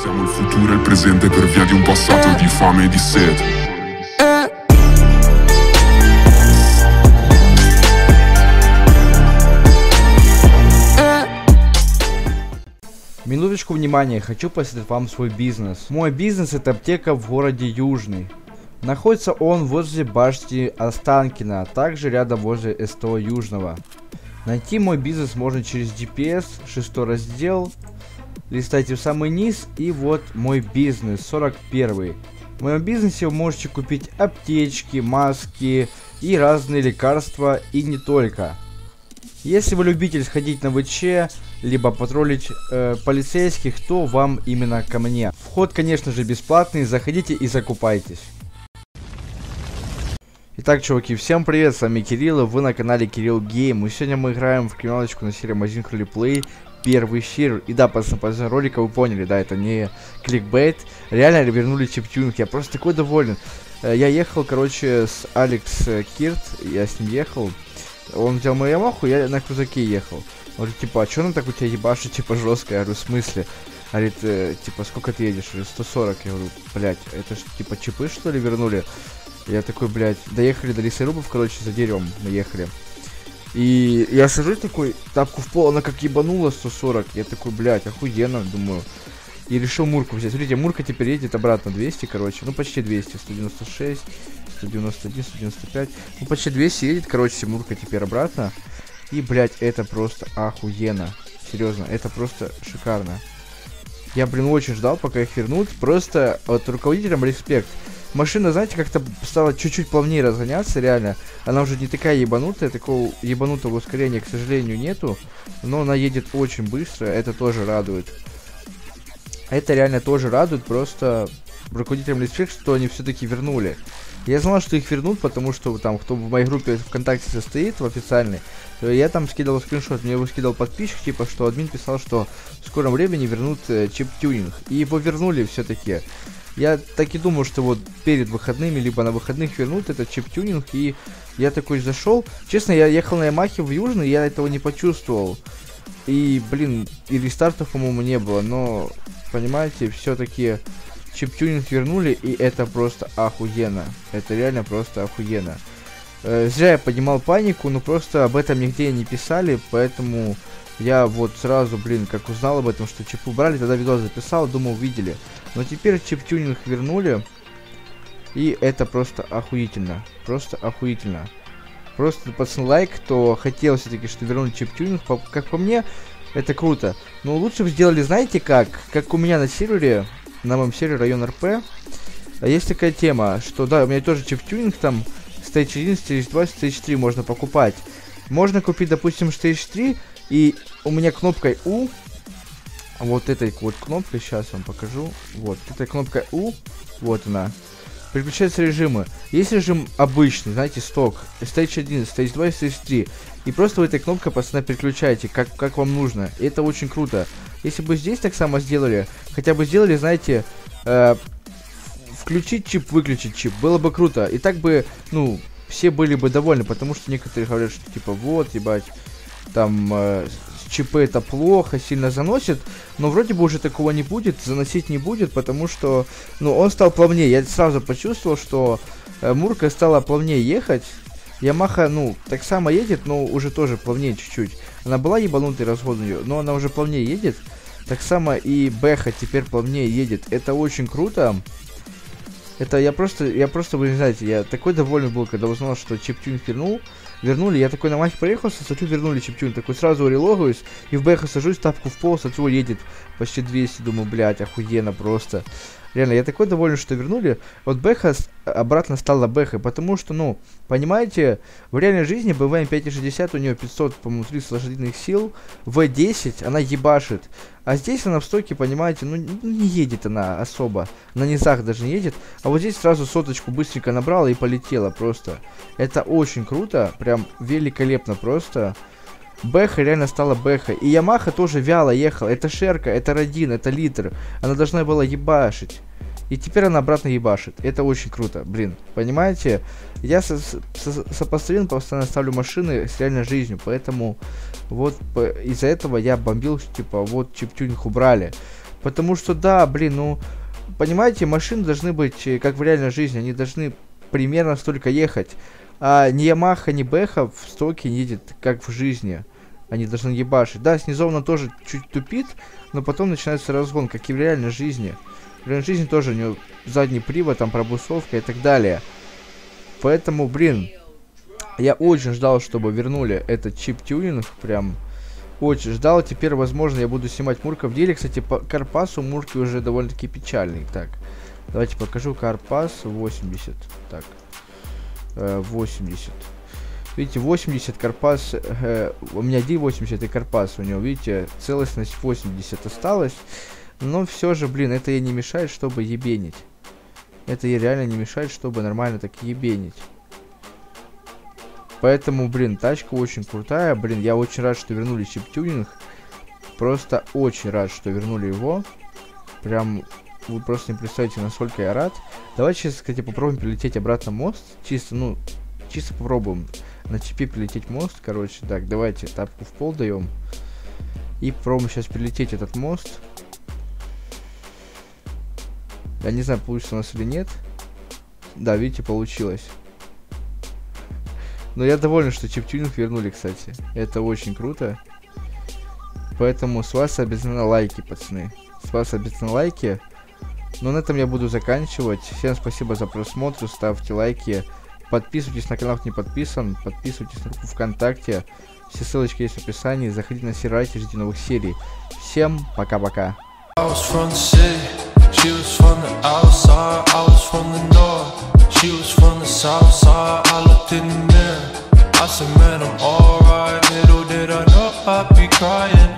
Siamo il futuro e il presente per via di un passato di fame e di sete. Минуточку внимания, хочу посоветовать вам свой бизнес. Мой бизнес — это аптека в городе Южный. Находится он возле башни Останкино, а также рядом возле СТО Южного. Найти мой бизнес можно через GPS, 6 раздел, листайте в самый низ, и вот мой бизнес, 41. В моем бизнесе вы можете купить аптечки, маски и разные лекарства, и не только. Если вы любитель сходить на ВЧ, либо патрулить полицейских, то вам именно ко мне. Вход, конечно же, бесплатный, заходите и закупайтесь. Итак, чуваки, всем привет, с вами Кирилл, и вы на канале Кирилл Гейм. И сегодня мы играем в криминалочку на серии Магазин Ролеплей, первый сервер. И да, пацаны, по ролика вы поняли, да, это не кликбейт. Реально вернули чип-тюнинг, я просто такой доволен. Я ехал, короче, с Алекс Кирт, я с ним ехал. Он взял мою Ямаху, я на крузаке ехал. Он говорит, типа, а чё он так у тебя ебашит, типа, жестко? Я говорю, в смысле? Говорит, типа, сколько ты едешь? Я говорю, 140. Я говорю, блядь, это ж, типа, чипы, что ли, вернули? Я такой, блядь, доехали до лесорубов, короче, за деревом мы ехали. И я сажусь такой, тапку в пол, она как ебанула 140. Я такой, блядь, охуенно, думаю. И решил Мурку взять. Смотрите, Мурка теперь едет обратно 200, короче. Ну, почти 200, 196, 191, 195. Ну, почти 200 едет, короче, Мурка теперь обратно. И, блядь, это просто охуенно. Серьезно, это просто шикарно. Я, блин, очень ждал, пока их вернут. Просто от руководителям респект. Машина, знаете, как-то стала чуть-чуть плавнее разгоняться, реально. Она уже не такая ебанутая, такого ебанутого ускорения, к сожалению, нету. Но она едет очень быстро, это тоже радует. Это реально тоже радует, просто руководителям респект, что они все-таки вернули. Я знал, что их вернут, потому что там, кто в моей группе ВКонтакте состоит, в официальной, я там скидывал скриншот, мне его скидывал подписчик, типа, что админ писал, что в скором времени вернут чип-тюнинг. И его вернули все-таки. Я так и думал, что вот перед выходными, либо на выходных вернут этот чип-тюнинг, и я такой зашел. Честно, я ехал на Ямахе в Южный, я этого не почувствовал. И, блин, и рестартов, по-моему, не было, но, понимаете, все-таки чип-тюнинг вернули, и это просто охуенно. Это реально просто охуенно. Зря я поднимал панику, но просто об этом нигде не писали, поэтому я вот сразу, блин, как узнал об этом, что чип убрали, тогда видос записал, думал, видели. Но теперь чип-тюнинг вернули, и это просто охуительно. Просто охуительно. Просто, пацан, лайк, кто хотел все-таки, что вернули чип-тюнинг, как по мне, это круто. Но лучше бы сделали, знаете как? Как у меня на сервере, на моем сервере район РП, есть такая тема, что да, у меня тоже чип-тюнинг там, Stage 1, Stage 2, Stage 3 можно покупать. Можно купить, допустим, Stage 3, и у меня кнопкой U, вот этой вот кнопкой, сейчас вам покажу, вот, этой кнопкой U, вот она, переключаются режимы. Есть режим обычный, знаете, сток, Stage 1, Stage 2 и Stage 3. И просто вы этой кнопкой постоянно переключаете, как вам нужно. И это очень круто. Если бы здесь так само сделали, хотя бы сделали, знаете, включить чип, выключить чип, было бы круто. И так бы, ну, все были бы довольны, потому что некоторые говорят, что типа, вот, ебать, там, чипы это плохо, сильно заносит, но вроде бы уже такого не будет, заносить не будет, потому что, ну, он стал плавнее. Я сразу почувствовал, что Мурка стала плавнее ехать. Ямаха, ну, так само едет, но уже тоже плавнее чуть-чуть. Она была ебанутой разгон ее, но она уже плавнее едет. Так само и Бэха теперь плавнее едет. Это очень круто. Это я просто, вы не знаете, я такой довольный был, когда узнал, что чип-тюнинг вернули. Я такой на Ямахе проехался, смотрю, вернули чип-тюнинг. Такой сразу релогаюсь и в Бэха сажусь, тапку в пол, смотрю, едет почти 200. Думаю, блядь, охуенно просто. Реально, я такой доволен, что вернули. Вот Бэха обратно стала Бэхой, потому что, ну, понимаете, в реальной жизни БВМ 560, у нее 500, по-моему, 30 лошадиных сил, В10 она ебашит. А здесь она в стоке, понимаете, ну не едет она особо, на низах даже не едет. А вот здесь сразу соточку быстренько набрала и полетела просто. Это очень круто, прям великолепно просто. Бэха реально стала Бэха. И Ямаха тоже вяло ехала. Это Шерка, это Родин, это Литр. Она должна была ебашить. И теперь она обратно ебашит. Это очень круто, блин. Понимаете? Я сопоставим, постоянно ставлю машины с реальной жизнью. Поэтому вот из-за этого я бомбил, типа, вот чип-тюнинг убрали. Потому что, да, блин, ну, понимаете, машины должны быть, как в реальной жизни, они должны примерно столько ехать. А ни Ямаха, ни Бэха в стоке не едет, как в жизни. Они должны ебашить. Да, снизу она тоже чуть тупит, но потом начинается разгон, как и в реальной жизни. В реальной жизни тоже у него задний привод, там пробусовка и так далее. Поэтому, блин, я очень ждал, чтобы вернули этот чип-тюнинг, прям очень ждал. Теперь, возможно, я буду снимать Мурка в деле. Кстати, по Карпасу Мурки уже довольно-таки печальный. Так, давайте покажу Карпас 80. Так, 80. Видите, 80 Карпас, у меня D80 и Карпас у него, видите, целостность 80 осталась. Но все же, блин, это ей не мешает, чтобы ебенить. Это ей реально не мешает, чтобы нормально так ебенить. Поэтому, блин, тачка очень крутая. Блин, я очень рад, что вернули чип-тюнинг. Просто очень рад, что вернули его. Прям, вы просто не представляете, насколько я рад. Давайте сейчас, кстати, попробуем перелететь обратно мост. Чисто, ну, чисто попробуем на чипе перелететь мост. Короче, так, давайте тапку в пол даем. И попробуем сейчас перелететь этот мост. Я не знаю, получится у нас или нет. Да, видите, получилось. Но я доволен, что чип-тюнинг вернули, кстати. Это очень круто. Поэтому с вас обязательно лайки, пацаны. С вас обязательно лайки. Но на этом я буду заканчивать. Всем спасибо за просмотр. Ставьте лайки. Подписывайтесь на канал, кто не подписан. Подписывайтесь на группу ВКонтакте. Все ссылочки есть в описании. Заходите на сервер, ждите новых серий. Всем пока-пока. She was from the outside, I was from the north. She was from the south side, I looked in the mirror. I said, man, I'm alright. Little did I know I'd be crying.